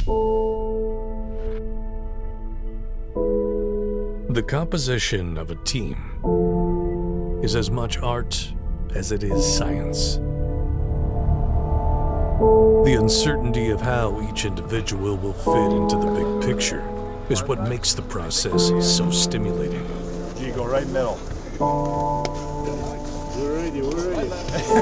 The composition of a team is as much art as it is science. The uncertainty of how each individual will fit into the big picture is what makes the process so stimulating. You go right middle. We're ready.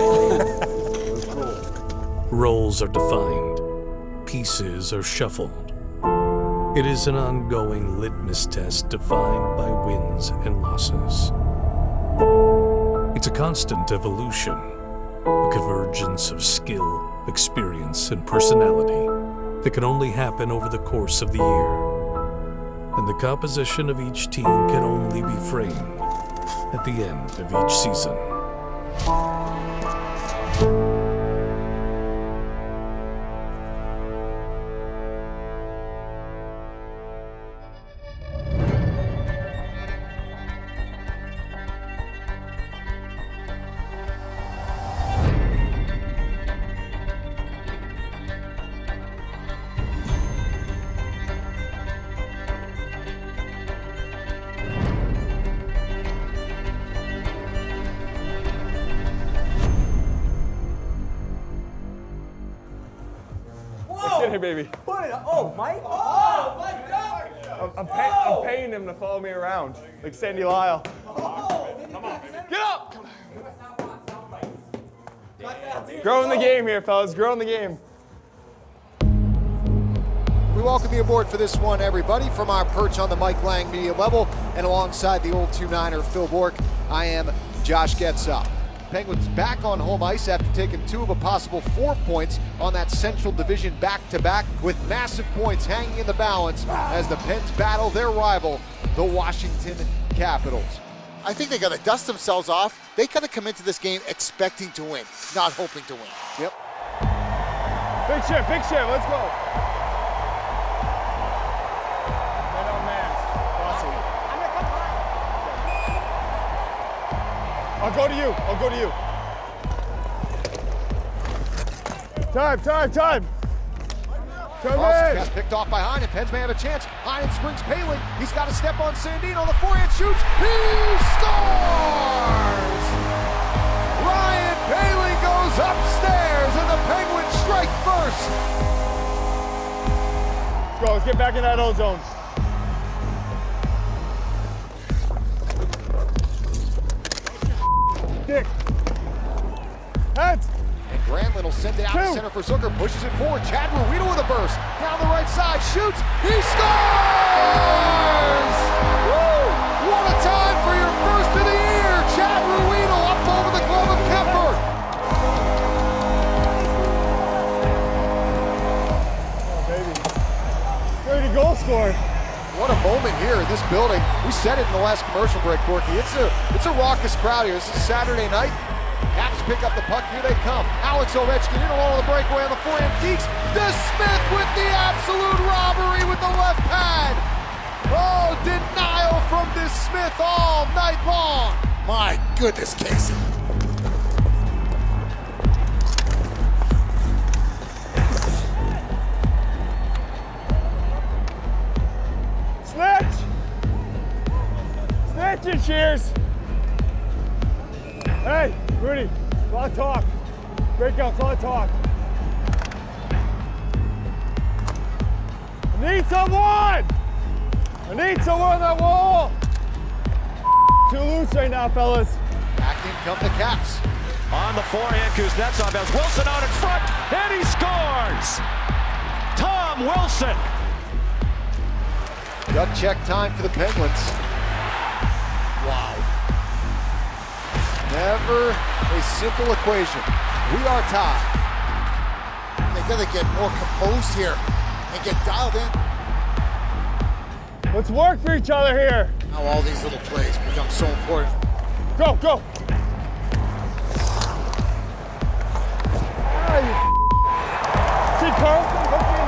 Roles are defined, pieces are shuffled. It is an ongoing litmus test defined by wins and losses. It's a constant evolution, a convergence of skill, experience, and personality that can only happen over the course of the year. And the composition of each team can only be framed at the end of each season. Get here, baby. Put it. Oh, Mike. Oh, my God. I'm paying him to follow me around, like Sandy Lyle. Oh, come on, get up! Growing the game here, fellas. Growing the game. We welcome you aboard for this one, everybody, from our perch on the Mike Lang media level, and alongside the old 2-9er Phil Bork, I am Josh Getzoff. Penguins back on home ice after taking 2 of a possible 4 points on that Central Division back-to-back, with massive points hanging in the balance as the Pens battle their rival, the Washington Capitals. I think they got to dust themselves off. They got to come into this game expecting to win, not hoping to win. Yep. Big shift, let's go. I'll go to you. Time. Cross pass picked off by Heinen. Pens may have a chance. Heinen springs Poehling. He's got to step on Sandin on the forehand, shoots. He scores! Ryan Poehling goes upstairs, and the Penguins strike first. Let's go. Let's get back in that old zone. Dick. Heads. And Granlund will send it out to center for Zucker. Pushes it forward. Chad Ruhwedel with a burst. Down the right side. Shoots. He scores! Woo! What a time for your first of the year. Chad Ruhwedel up over the glove of Kemper. Oh, baby. 30 goal scorer. What a moment here in this building. We said it in the last commercial break, Borky. It's a raucous crowd here. This is Saturday night. Caps pick up the puck. Here they come. Alex Ovechkin in along the breakaway on the forehand. Deeks to Smith with the absolute robbery with the left pad. Oh, denial from this Smith all night long. My goodness, Casey. Snitch and cheers. Hey, Rudy, a lot of talk. Breakouts, a lot of talk. I need someone on that wall. Too loose right now, fellas. Back in come the Caps. On the forehand, Kuznetsov has Wilson out in front, and he scores! Tom Wilson. Gut check time for the Penguins. Wow. Never a simple equation. We are tied. They gotta get more composed here and get dialed in. Let's work for each other here. Now all these little plays become so important. Go. See Carlson?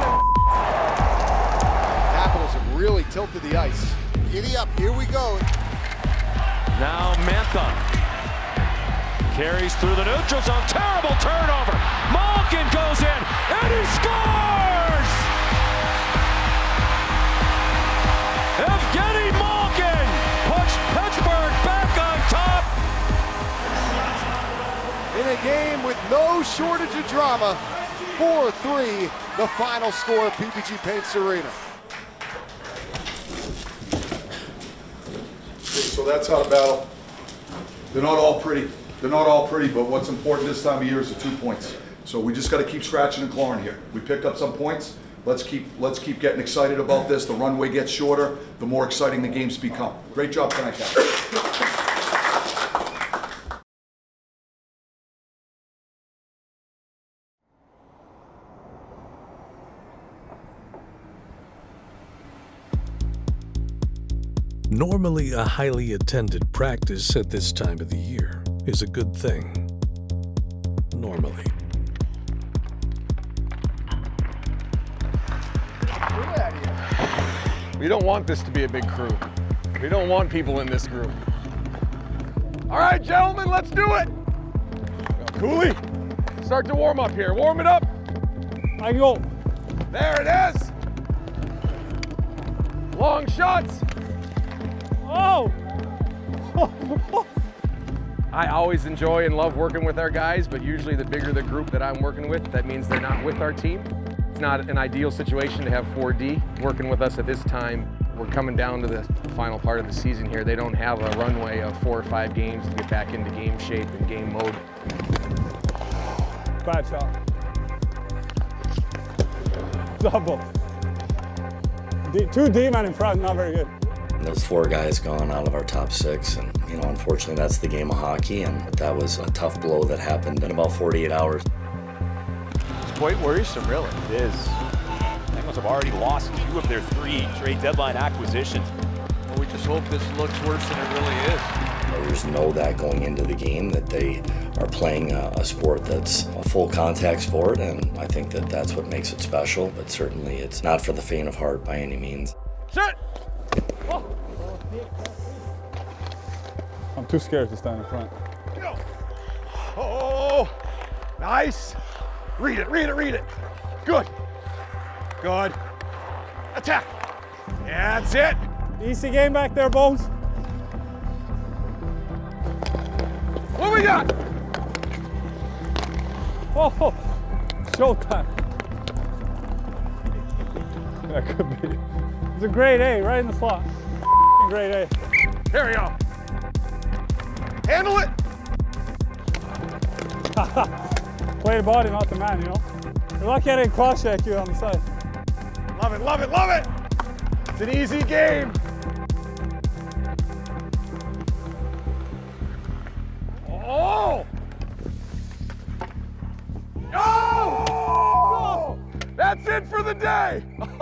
Capitals have really tilted the ice. Giddy up, here we go. Now Mantha carries through the neutral zone. Terrible turnover. Malkin goes in, and he scores! game with no shortage of drama. 4-3, the final score at PPG Paints Arena. So that's how the battle. They're not all pretty. They're not all pretty, but what's important this time of year is the 2 points. So we just got to keep scratching and clawing here. We picked up some points. Let's keep getting excited about this. The runway gets shorter, the more exciting the games become. Great job tonight, guys. Normally, a highly attended practice at this time of the year is a good thing. Normally. We don't want this to be a big crew. We don't want people in this group. All right, gentlemen, let's do it. Cooley, start to warm up here. Warm it up. I go. There it is. Long shots. Oh! I always enjoy and love working with our guys, but usually the bigger the group that I'm working with, that means they're not with our team. It's not an ideal situation to have 4D working with us at this time. We're coming down to the final part of the season here. They don't have a runway of 4 or 5 games to get back into game shape and game mode. Bad shot. Double. 2 D-man in front, not very good. Those 4 guys gone out of our top 6, and you know, unfortunately that's the game of hockey, and that was a tough blow that happened in about 48 hours. It's quite worrisome, really. It is. Penguins have already lost 2 of their 3 trade deadline acquisitions. Well, we just hope this looks worse than it really is. Players know that going into the game, that they are playing a sport that's a full contact sport, and I think that that's what makes it special, but certainly it's not for the faint of heart by any means. Shut! Oh. I'm too scared to stand in front. Oh, nice. Read it, read it, read it. Good. Good. Attack. That's it. Easy game back there, Bones. What we got? Oh, showtime. That could be. It's a grade A, right in the slot. Grade A. There we go. Handle it. Play the body, not the man, you know. You're lucky I didn't cross-check you on the side. Love it, love it, love it. It's an easy game. Oh! Oh! That's it for the day.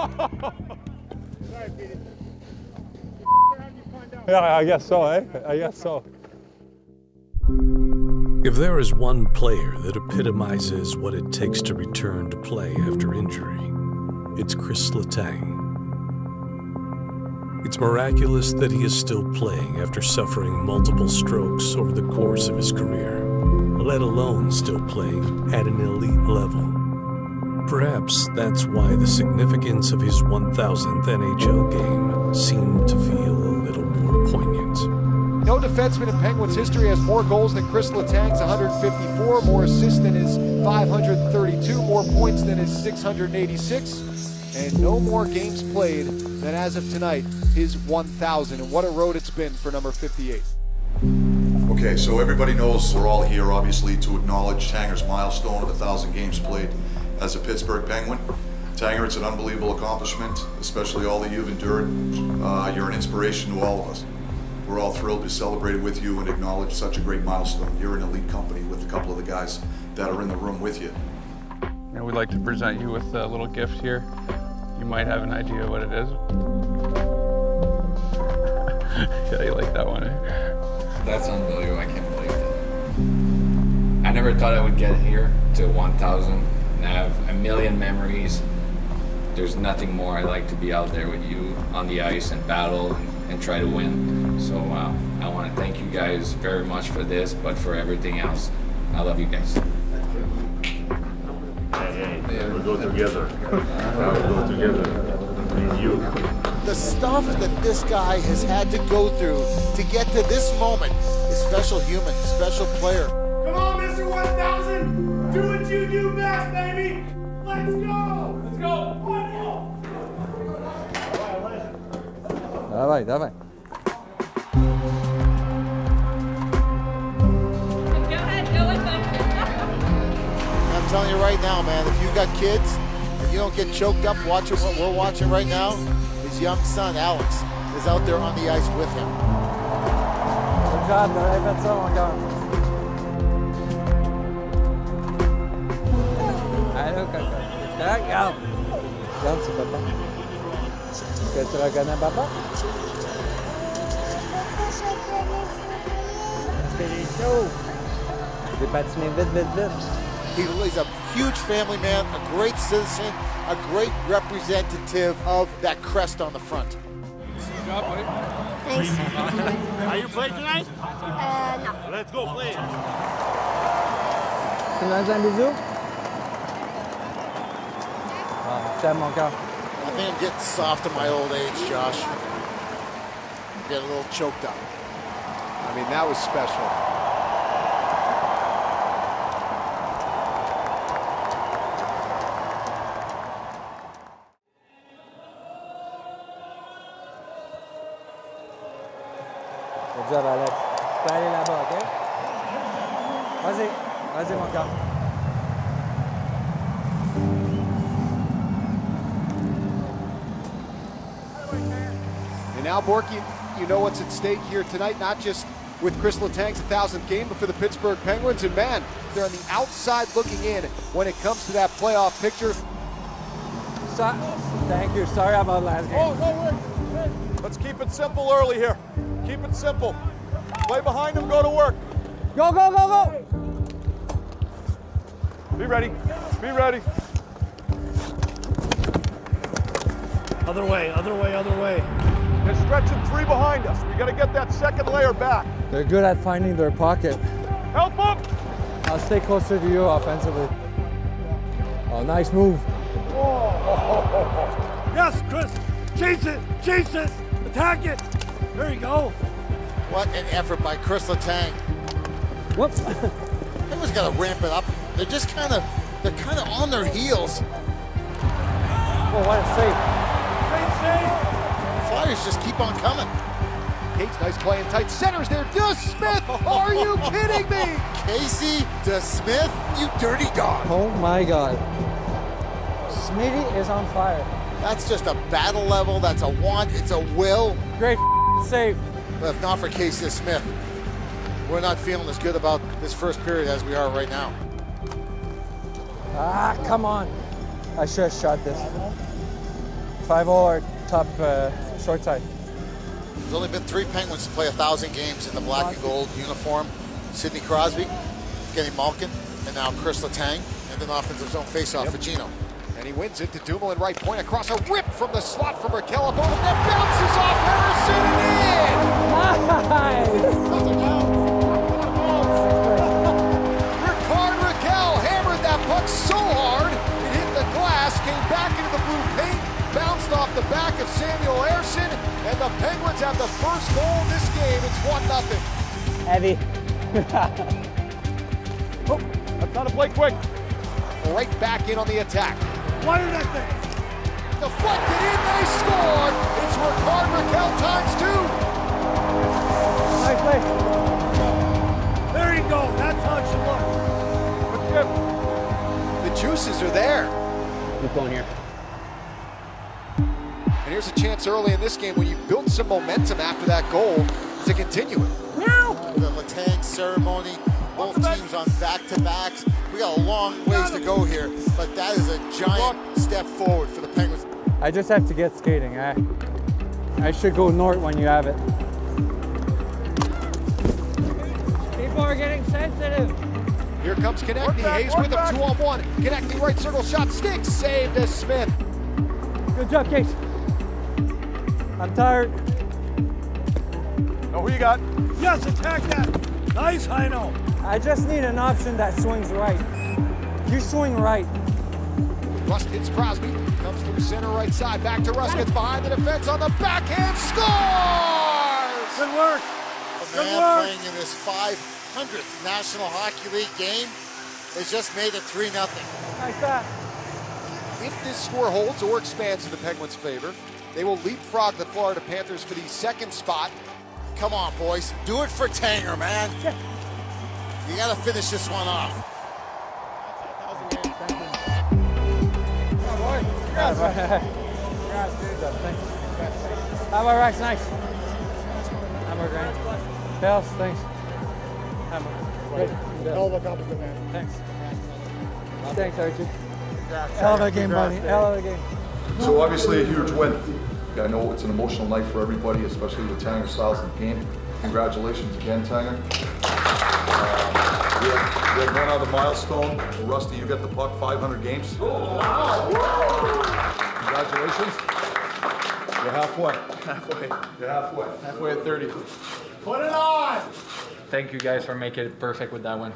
Yeah, I guess so, eh? I guess so. If there is one player that epitomizes what it takes to return to play after injury, it's Kris Letang. It's miraculous that he is still playing after suffering multiple strokes over the course of his career, let alone still playing at an elite level. Perhaps that's why the significance of his 1000th NHL game seemed to feel a little more poignant. No defenseman in Penguins history has more goals than Kris Letang's 154, more assists than his 532, more points than his 686, and no more games played than, as of tonight, his 1,000. And what a road it's been for number 58. Okay, so everybody knows we're all here, obviously, to acknowledge Tanger's milestone of 1,000 games played as a Pittsburgh Penguin. Tanger, it's an unbelievable accomplishment, especially all that you've endured. You're an inspiration to all of us. We're all thrilled to celebrate it with you and acknowledge such a great milestone. You're in elite company with a couple of the guys that are in the room with you. And we'd like to present you with a little gift here. You might have an idea what it is. Yeah, you like that one, eh? That's unbelievable. I can't believe that. I never thought I would get here to 1,000 and have a million memories. There's nothing more. I like to be out there with you on the ice and battle and try to win. So I want to thank you guys very much for this, but for everything else, I love you guys. Hey, we go together. We go together. Me and you. The stuff that this guy has had to go through to get to this moment is special human, special player. Come on, Mr. West! 1,000. Do what you do best, baby. Let's go. Let's go. Dawaj, dawaj. I'm telling you right now, man, if you've got kids and you don't get choked up watching what we're watching right now, his young son, Alex, is out there on the ice with him. Good job, t'aurais fait ça, mon gars. Allô, Coco. Regarde. Regarde, c'est papa. Est-ce que tu reconnais papa? C'était les shows. J'ai patiné vite, vite, vite. He's a huge family man, a great citizen, a great representative of that crest on the front. Good job, buddy. Thanks. Are you playing tonight? No. Let's go play. Tu me donnes un bisou? Ah, je t'aime, mon cœur. I think I'm getting soft in my old age, Josh. Get a little choked up. I mean, that was special. Good job, Alex. Tu peux aller là-bas, OK? Vas-y. Vas-y, mon gars. And now, Borky, you know what's at stake here tonight, not just with Kris Letang's 1,000th game, but for the Pittsburgh Penguins. And man, they're on the outside looking in when it comes to that playoff picture. Thank you. Sorry about last game. Oh, no, wait. Let's keep it simple early here. Keep it simple. Play behind him, go to work. Go, go, go, go! Be ready. Be ready. Other way, other way, other way. They're stretching three behind us. We got to get that second layer back. They're good at finding their pocket. Help them! I'll stay closer to you offensively. Oh, nice move. Yes, Kris. Chase it, chase it. Attack it. There you go. What an effort by Kris Letang. Whoops. Penguins got to ramp it up. They're just kind of on their heels. Oh, what a save. Great save. Flyers just keep on coming. Cates, nice play in tight centers there. DeSmith, are you kidding me? Casey DeSmith, you dirty dog. Oh my God. Smitty is on fire. That's just a battle level. That's a want. It's a will. Great save. But if not for Casey DeSmith, we're not feeling as good about this first period as we are right now. Ah, come on. I should have shot this. 5-0 or top short side. There's only been 3 Penguins to play 1,000 games in the black and gold uniform. Sidney Crosby, Evgeny Malkin, and now Kris Letang, and then offensive zone faceoff for Gino. And he wins it to Dumoulin right point across a rip from the slot from Raquel. A moment that bounces off Harrison and in! Ricard Raquel hammered that puck so hard it hit the glass, came back into the blue paint, bounced off the back of Samuel Ersson, and the Penguins have the first goal in this game. It's 1-0. Heavy. Oh, that's how to play quick. Right back in on the attack. Wire that thing. Deflected in, they scored. It's Ricard Raquel ×2. Nice play. There you go. That's how it should look. The juices are there. Keep going here. And here's a chance early in this game when you've built some momentum after that goal to continue it. The Letang ceremony, both teams on back-to-backs. We got a long ways to go here, but that is a giant step forward for the Penguins. I just have to get skating. I should go north when you have it. People are getting sensitive. Here comes Konechny. Hayes with him, 2-on-1. Konechny right circle shot, sticks, saved to Smith. Good job, Case. I'm tired. Know who you got? Yes, attack that. Nice, Heino. I just need an option that swings right. You swing right. Rust hits Crosby, comes through center right side, back to Rust, gets behind the defense on the backhand, scores! Good work. The man playing in this 500th National Hockey League game has just made it 3-0. Nice pass. If this score holds or expands in the Penguins' favor, they will leapfrog the Florida Panthers for the second spot. Come on, boys. Do it for Tanger, man. You got to finish this one off. How about Rex? Nice. Hammer, Grant. Bells, thanks. Hammer. Hell of a compliment, man. Thanks. Thanks, Archie. Hell of a game, buddy. Hell of a game. So obviously a huge win. I know it's an emotional night for everybody, especially with Tanger's styles of the game. Congratulations again, Tanger. We have one other milestone. Rusty, you get the puck, 500 games. Congratulations. You're halfway. You're halfway. Halfway at 30. Put it on! Thank you guys for making it perfect with that one.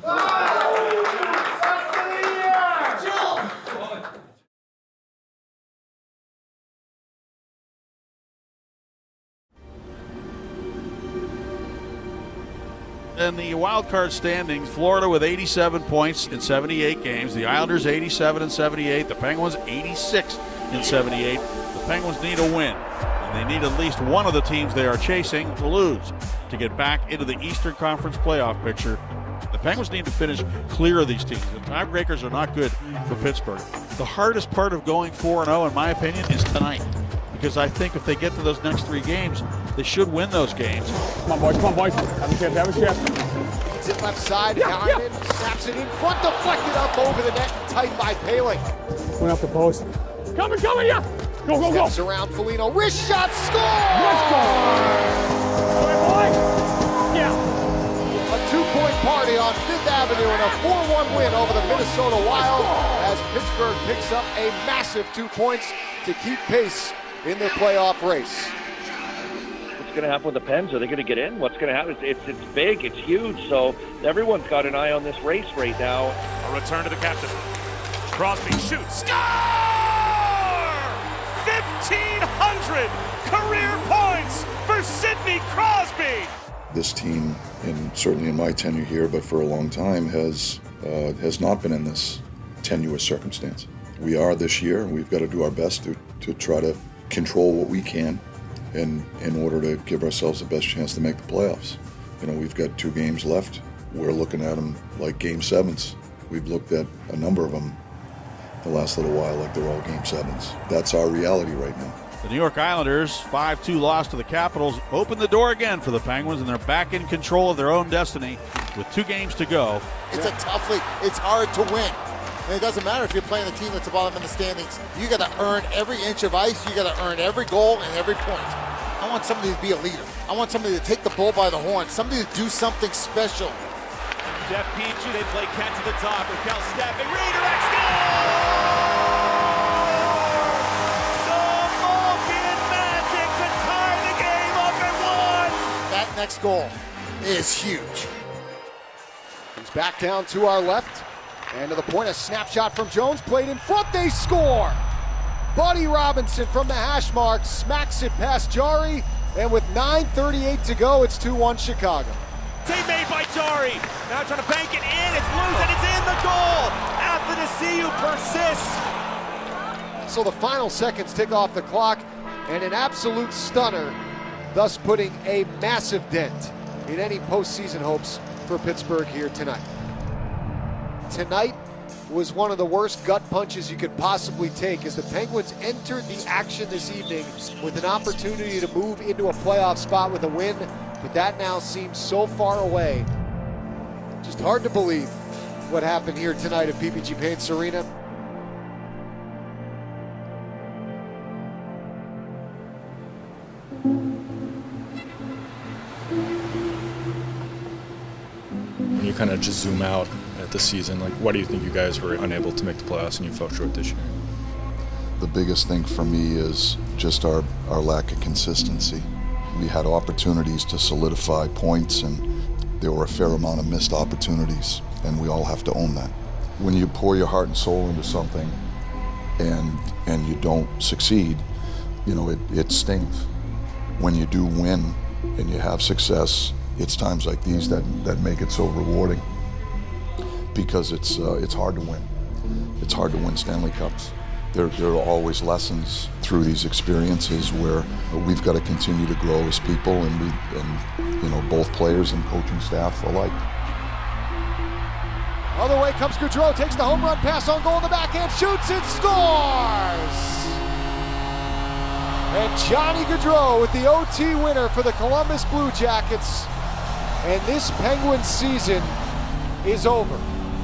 In the wild card standings, Florida with 87 points in 78 games. The Islanders 87 and 78. The Penguins 86 and 78. The Penguins need a win, and they need at least one of the teams they are chasing to lose to get back into the Eastern Conference playoff picture. The Penguins need to finish clear of these teams. The tiebreakers are not good for Pittsburgh. The hardest part of going 4-0, in my opinion, is tonight, because I think if they get to those next 3 games, they should win those games. Come on, boys. Have a chance. Have a chance. It's it left side. Hyman snaps it in front, deflected up over the net, tight by Poehling. Went up the post. Coming, yeah. Go. Steps around Foligno. Wrist shot, score! Yeah. A 2-point party on 5th Avenue and a 4-1 win over the Minnesota Wild as Pittsburgh picks up a massive 2 points to keep pace in their playoff race. What's going to happen with the Pens? Are they going to get in? What's going to happen? It's big, it's huge, so everyone's got an eye on this race right now. A return to the captain. Crosby shoots. Score! 1,500 career points for Sidney Crosby! This team, and certainly in my tenure here, but for a long time, has not been in this tenuous circumstance. We are this year, and we've got to do our best to try to control what we can in order to give ourselves the best chance to make the playoffs. You know, we've got 2 games left. We're looking at them like Game 7s. We've looked at a number of them the last little while like they're all Game 7s. That's our reality right now. The New York Islanders' 5-2 loss to the Capitals opened the door again for the Penguins, and they're back in control of their own destiny with 2 games to go. It's a tough league. It's hard to win. And it doesn't matter if you're playing a team that's the bottom in the standings. You got to earn every inch of ice. You got to earn every goal and every point. I want somebody to be a leader. I want somebody to take the bull by the horn. Somebody to do something special. Jeff Peachy, they play Kent to the top. Raquel stepping, redirect, score! Smoking magic to tie the game up at 1. That next goal is huge. He's back down to our left. And to the point, a snapshot from Jones, played in front, they score! Buddy Robinson from the hash mark smacks it past Jari, and with 9:38 to go, it's 2-1 Chicago. Save made by Jari. Now trying to bank it in, it's loose, and it's in the goal! Athanasiou persists. So the final seconds tick off the clock, and an absolute stunner, thus putting a massive dent in any postseason hopes for Pittsburgh here tonight. Tonight was one of the worst gut punches you could possibly take as the Penguins entered the action this evening with an opportunity to move into a playoff spot with a win, but that now seems so far away. Just hard to believe what happened here tonight at PPG Paints Arena. When you kind of just zoom out at the season, like, why do you think you guys were unable to make the playoffs and you fell short this year? The biggest thing for me is just our lack of consistency. We had opportunities to solidify points, and there were a fair amount of missed opportunities, and we all have to own that. When you pour your heart and soul into something and you don't succeed, you know, it stings. When you do win and you have success, it's times like these that make it so rewarding. because it's hard to win. It's hard to win Stanley Cups. There are always lessons through these experiences where we've got to continue to grow as people, and you know, both players and coaching staff alike. Other way comes Gaudreau, takes the home run pass on goal in the backhand, shoots and scores! And Johnny Gaudreau with the OT winner for the Columbus Blue Jackets. And this Penguins season is over.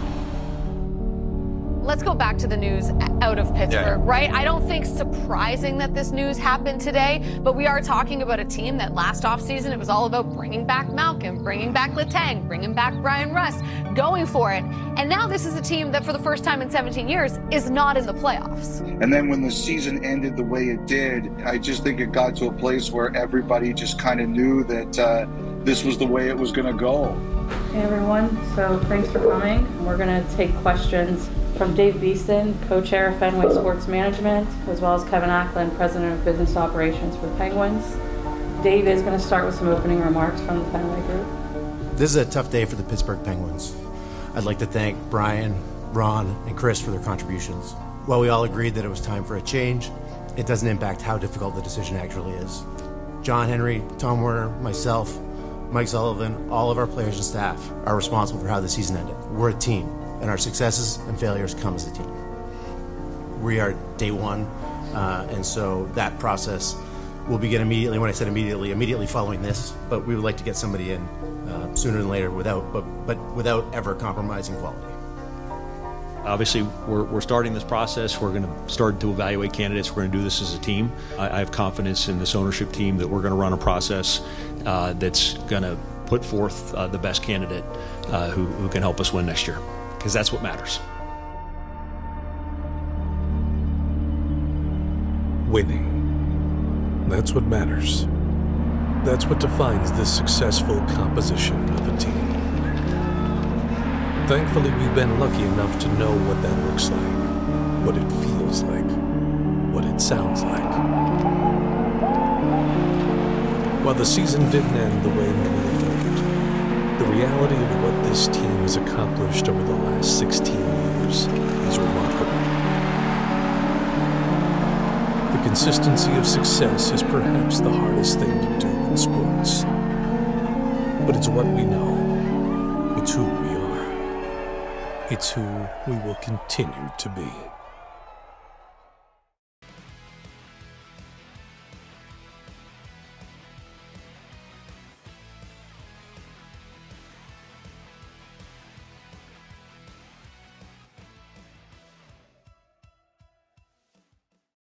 Let's go back to the news out of Pittsburgh, right? I don't think surprising that this news happened today, but we are talking about a team that last offseason, it was all about bringing back Malkin, bringing back Letang, bringing back Brian Rust, going for it. And now this is a team that for the first time in 17 years is not in the playoffs. And then when the season ended the way it did, I just think it got to a place where everybody just kind of knew that this was the way it was going to go. Hey everyone, so thanks for coming. We're going to take questions from Dave Beeston, co-chair of Fenway Sports Management, as well as Kevin Acklin, president of business operations for the Penguins. Dave is going to start with some opening remarks from the Fenway group. This is a tough day for the Pittsburgh Penguins. I'd like to thank Brian, Ron, and Kris for their contributions. While we all agreed that it was time for a change, it doesn't impact how difficult the decision actually is. John Henry, Tom Werner, myself, Mike Sullivan, all of our players and staff are responsible for how the season ended. We're a team, and our successes and failures come as a team. We are day one, and so that process will begin immediately. When I said immediately following this, but we would like to get somebody in sooner than later but without ever compromising quality. Obviously, we're starting this process. We're going to start to evaluate candidates. We're going to do this as a team. I have confidence in this ownership team that we're going to run a process that's going to put forth the best candidate who can help us win next year, because that's what matters. Winning. That's what matters. That's what defines the successful composition of a team. Thankfully, we've been lucky enough to know what that looks like, what it feels like, what it sounds like. While the season didn't end the way many had hoped, the reality of what this team has accomplished over the last 16 years is remarkable. The consistency of success is perhaps the hardest thing to do in sports. But it's what we know. It's who we are. It's who we will continue to be.